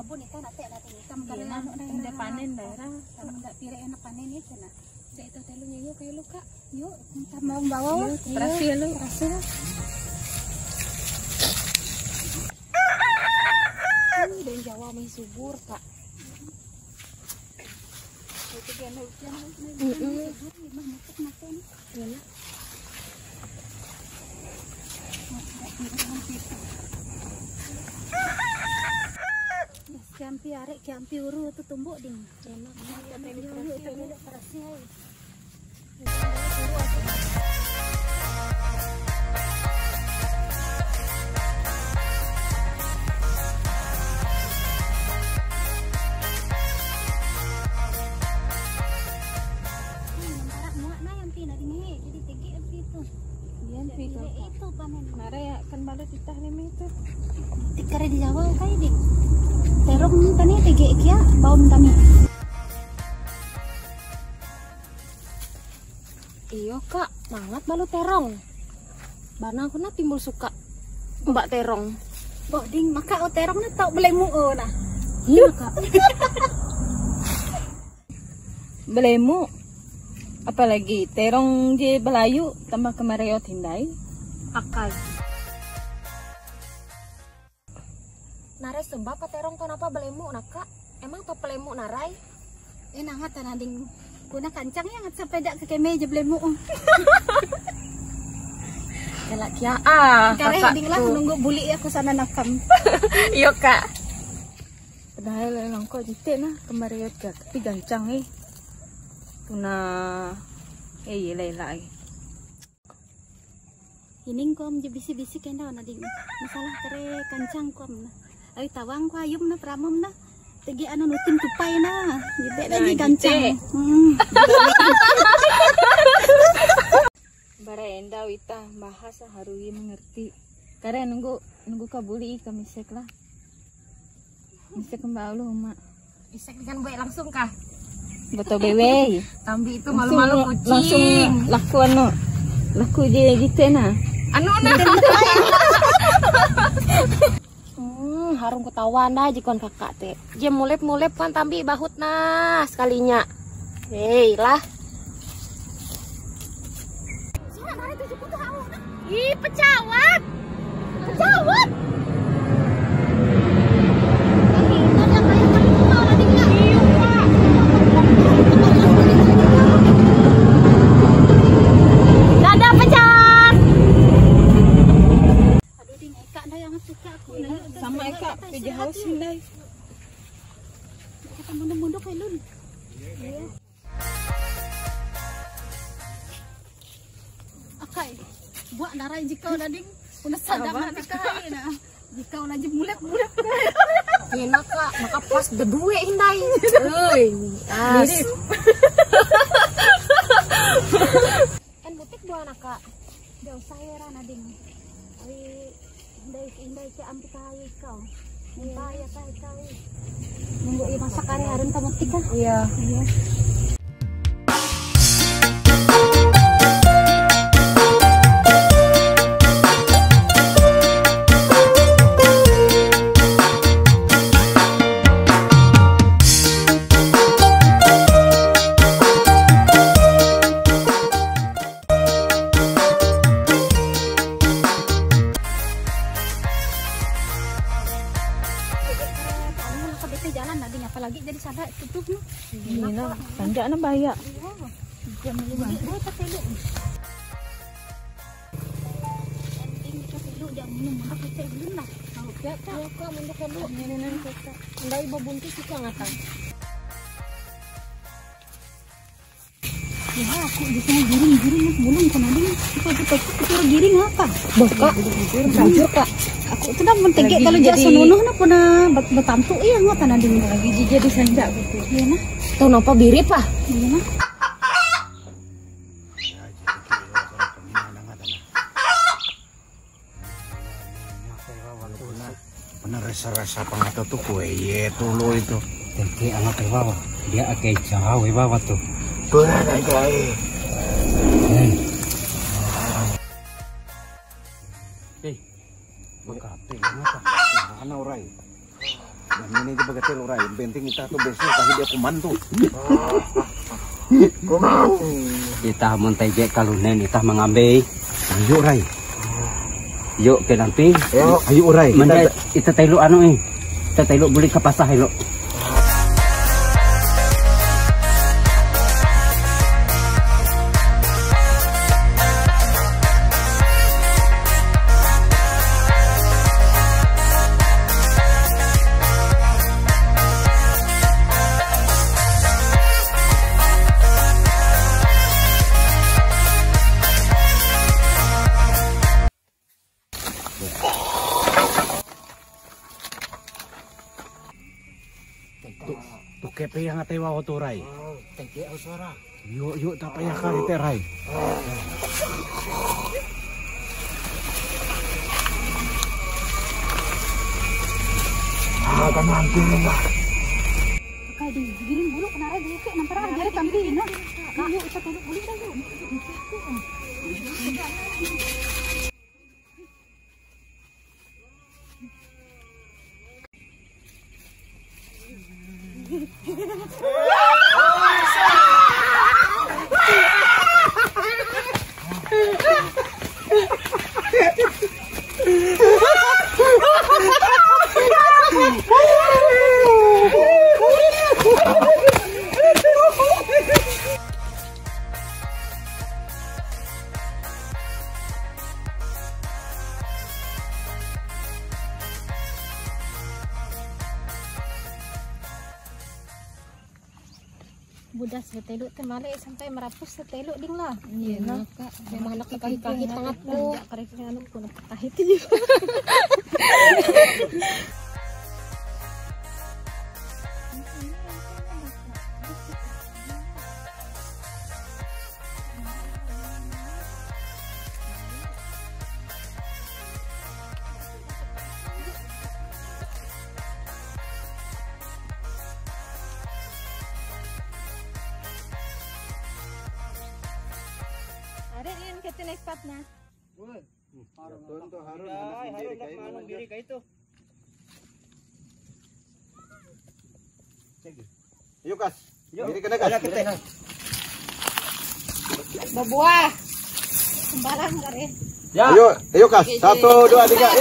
kebun itu nanti ikan karena udah panen daerah. Kalau nggak pilih enak panen itu nah. Saya itu telunya yuk kayak luka. Yuk, kita mau bawa. Terasi ya lu. Terasi. Dan Jawa masih subur kak. Itu dia hujan. Memang makan. Ya. Kiampi arek kiampi uru itu tumbuk ding. Enak banget terasi. Itu panen. Nara ya kan balut titah leme itu. Tikare di Jawa kai dik. Terong tani tege kia baum tani. Iyo kak, mangat balut terong. Bana aku na timbul suka mbak terong. Boh ding maka o terong na tau belemu o nah. Iya kak. Belemu. Apalagi terong je belayu tambah kemarayot hindai. Akai. Narai sebab terong to napa belemu nak kak? Emang to pelemu narai? Nangat tanading kuna kancang yang sampai dak ke kemeja belemu. Elak kia ah. Kare ding lah nunggu buli aku sana nakam. Iyo kak. Padahal lang ko dite na kemarayot ka tapi gancang Tuna lay. Ining kom je bisi-bisi kenda na ding. Masalah kare kancang kom na. Ay tawang ko ayum na pramom na. Tegi anu nutin tupai na. Jibe lagi kancang. Bara endaw ita bahasa harui mengerti. Kare nunggu kabuli kamisek lah. Misek kembali mak. Isek dengan baik langsung kah? Betul bewe. Tambi itu malu-malu kucing. Langsung laku je gitu na. Anu na. Harung ketawa na jikon kakak teh. Je mulep kan tambi bahut na sekalinya. Hei lah. Ih pecawat. Sama Eka, kerja haus hindai. Kita mundur-mundur kayak lun. Iya. Akai, buat narai jika nading, udah sadar nanti kai na. Jika udah mulep. Enak kak, maka pas berdua hindai. Euy, as. Kan butik dua anak kak. Jauh saya nading. Indai ke ambil kayu kau. Minta ya kayu. Nunggu masakan harun kamu tikah. Iya. Jalan nading apalagi jadi sadar tutup nih. Gila, tanjak na bahaya. Jam 5 buat telu. Ending kita telu jam 6 nak kita belum lah. Kalau ya kak mundur telu nyenenan kita. Ndai babuntis suka ngatang. Ya aku di sini giring belum kan nading. Kita giring apa? Bokak, jujur kak. Aku tuh dah mentega kalau jadi sonono na puna betamtu iya ngota nading lagi jadi sanjak gitu. Iya nah. Tahu napa birip ah? Iya nah. Benar rasa pangato tuh kue ye tulo itu. Tengke anak terbawa. Dia akai jauh bawa tuh. Berat aja. Makate ngapa? Ana oray. Ini itu bagai telur Rai. Penting kita tuh besok kasih dia kuman tuh. Kita montage kalau nen kita mengambil. Yuk Rai. Yuk ke nanti. Ayo Rai. Kita telur anu Kita telur beli ke pasar lo. Tuh kepe yang atewa tuh Rai. Tege suara. Yuk tak payah kali teh Rai. Makan nanti lah. Kayak digiring bulu kenapa dia kayak nampar aja tapi nah. Yuk kita tolong bulu dah yuk. Budak seteluk temale sampai merapus seteluk ding lah. Iya nah. Memang anak kahit-kahit tanganku. Karek anu pun kahit juga. Ada yang kita naik patna. Harus diri kayak itu. Yuk Kas. Diri kena Kas. Berbuah. Sembarang kare. Ya. Ayo Kas. 1 2 3.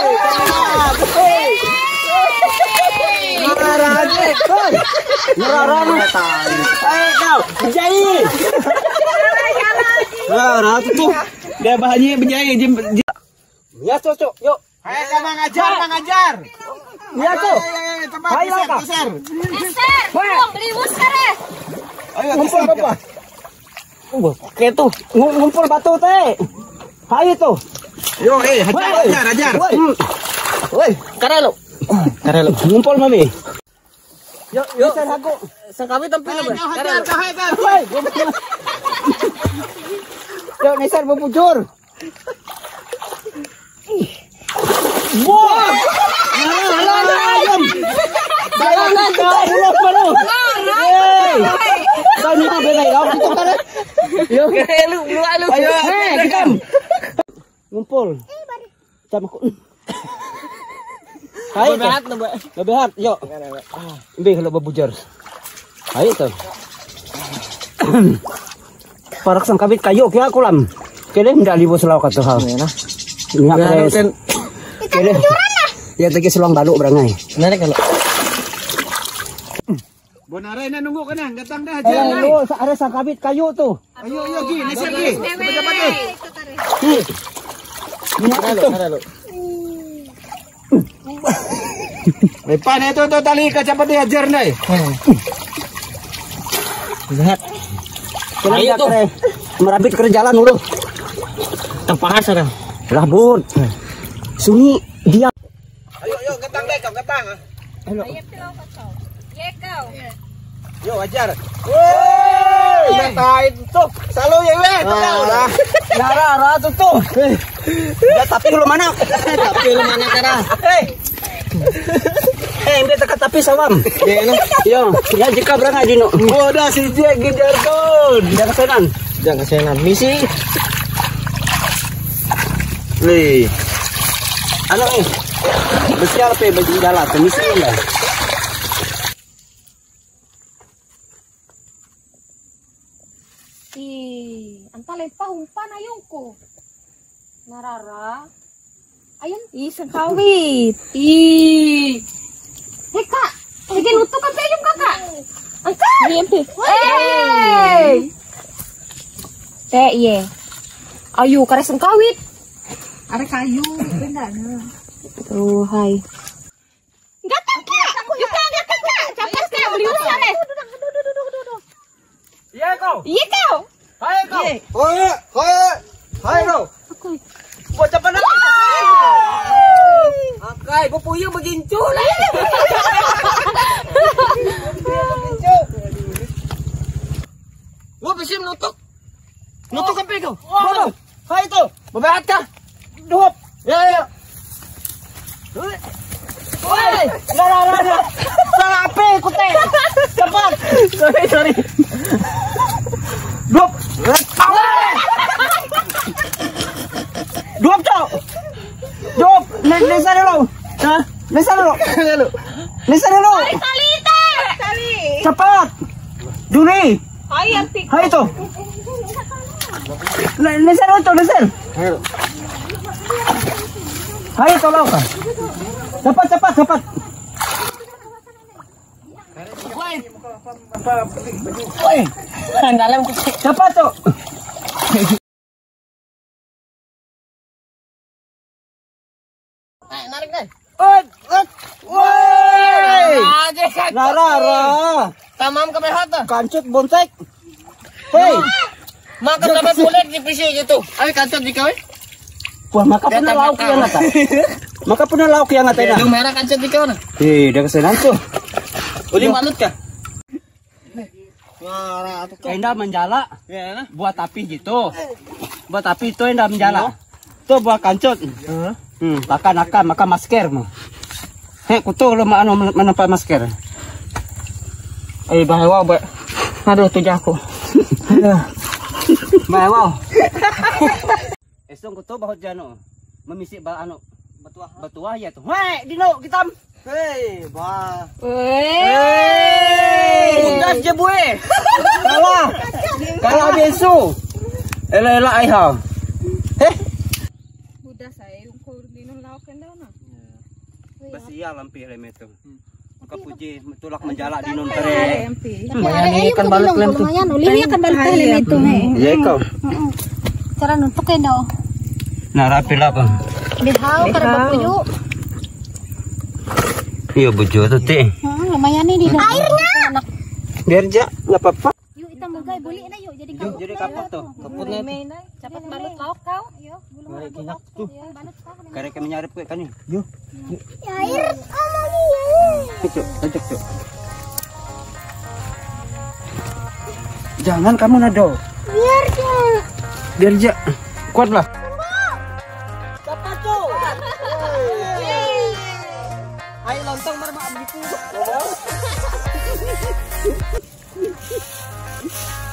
Nah, tuh. Dia bahannya berjaya ya cocok. Yuk. Hai Mang Ajar. Ya tuh. Ayo geser. Beli bus kare. Ayo ngumpul Bapak. Oke tuh, ngumpul batu teh. Ayo tuh. Yo, hajar. Woi, karelo. Ngumpul mami. Yuk, aku. Sakawi tampil ba? Hajar. Yo, Nesar bubujur. Wah! Ayam. Jangan baru. Banyak belai lauk itu kan. Yo, lu. Ayo, kita ngumpul. Jam aku. Hai, lebih hat, yuk. Ambil kalau bubujur. Ayo tuh. Parak sang kabit kayu kaya kulam. Kene ndak libo selaw ka tuh. Ini apa kan? Kene. Ya tegi selang baluk berangai. Narek kalau. Bonare na nunggu kana, datang dah Hajar. Hajar. Ada sang kabit kayu tuh. Ayo Gi, Nesar Gi. Cepat deh. Karelo. Depan itu tuh tali cepat deh Hajar nih. Lihat. Ayo tuh. Merapit ke jalan dulu. Terpahas ada. Labut. Sunyi dia. Ayo getang deh, getang. Ayo. Ye kau. Yo Hajar. Woi, metain tuh. Selalu ya we. Yara tuh. Ya tapi lu mana? Tapi lu mana cara? Dia dekat tapi sawam. Yo, ya jika berangkat dino. Udah si Jack Gijarton. Jangan kesenan. Misi. Li. Ano Besial pe baju jala temisi lah. Anta lepah umpan ayungku. Narara. Ayun, sengkawit. Hei kak, lagi nutuk apa ayung kakak? Angkat. Teh iya. Ayu kare sengkawit. Ada kayu, benda. Oh hai. Gatal kak, juga gatal kak. Capas kak, beli urusan eh. Iya kau. Iya kau. Hai kau. Hai kau. Buat apa nak? Angkai, pupuyang begincu lah. Gua besim nutuk. Nutuk apa kau? Hai tu. Berbehat kah? Duhop. Ya. Woi, dah. Salah apa aku teh? Cepat. Sorry. Duhop. Duhop cok. Duhop. Nesa dulu. Hah? Nesa dulu. Kali. Cepat. Duni. Hai antik. Hai tu. Nesa dulu tu, Nesa. Hai tolong kan. Cepat. Woi. Dalam cepat tu. Narik deh. Woi. Lara. Tamam ke behat tu. Kancut bonsek. Hei. Makan sampai bulat di pisik gitu. Ayo kancut di kau. Wah, maka pun lauk yang ngata. Maka pun lauk yang ngata. Lu merah kancut di kau na. Dia kesenang tu. Uli malut kah? Wah, Enda menjala. ya. Buat api gitu. Buat api itu enda menjala. Tuh buat kancut. Makan masker mo. Kutu lu menampak masker. Bahawa ba. Aduh tu jago. Bawa. Esong kutu bahut jano. Memisik batuah ya tu. Hei, dino kita. Hei, bah. Udah je bue. Kalah besu. Ela ai ha. Udah saya ukur minum lauk kena na. Basia lampi lem itu. Kapuji tulak menjala di non tere. Lumayan ikan balik lem tu. Lumayan, ulili akan balik lem itu. Ya kau. Cara nutuk kena. Nah rapi lah bang. Bihau karena bakuyu. Iya bujo tu teh. Lumayan nih di airnya. Biar ja, nggak apa-apa. Yuk kita mugai beli na yuk jadi kaput. Jadi kaput tuh. Kaputnya cepat balut lauk kau. Yuk, belum Mari ada kinak lauk. tuh. Ya, balut kau. Karek kami nyarip kue kan yuk. Air kamu Cuk. Jangan kamu nado. Biar ja. Kuat lah. Cepat tu. Hai lontong marma abdi ku.